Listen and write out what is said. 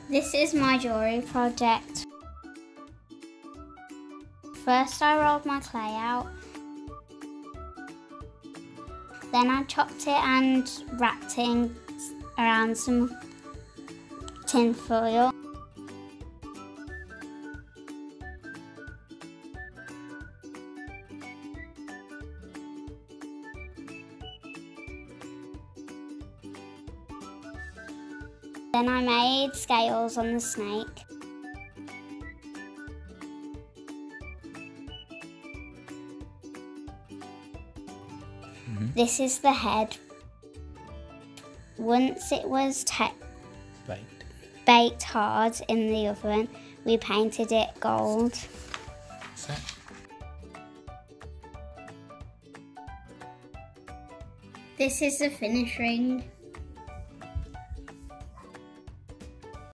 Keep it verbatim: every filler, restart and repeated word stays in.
This is my jewellery project. First I rolled my clay out, then I chopped it and wrapped it around some tin foil. Then I made scales on the snake. Mm-hmm. This is the head. Once it was baked. baked hard in the oven, we painted it gold. So. This is the finish ring.